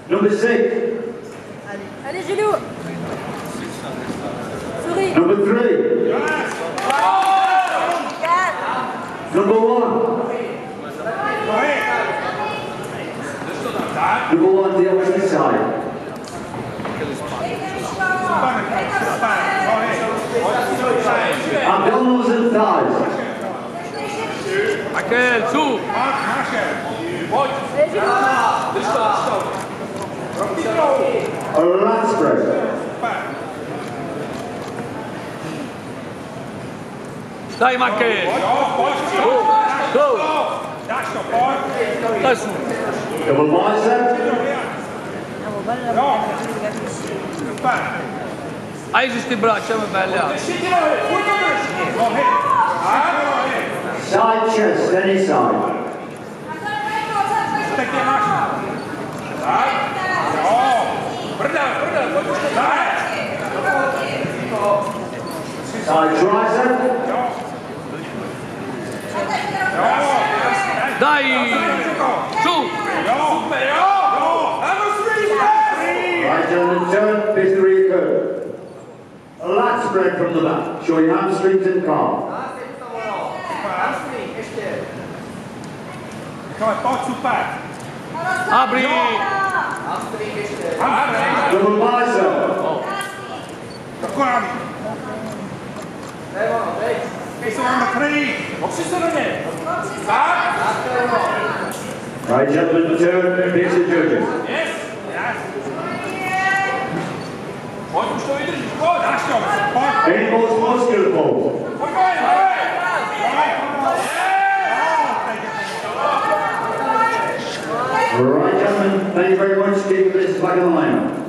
Number 6. Allez, Gilou. Souris. Number 3. Number 1. Number 1, the opposite side. Abdominals and thighs. Michal, su! A lat spread. Dai Michal! Go! Double bicep. Hai queste braccia, ma belle! Side chest, any side. Side tricep. Dai! Su! Right gentlemen, turn, basically good. A lat spread from the back. Show your hamstrings and calf. Apri! Double bicep. Right gentlemen, turn, face the judges. Any most muscular pose. Right gentlemen, thank you very much. Keep this back in the lineup.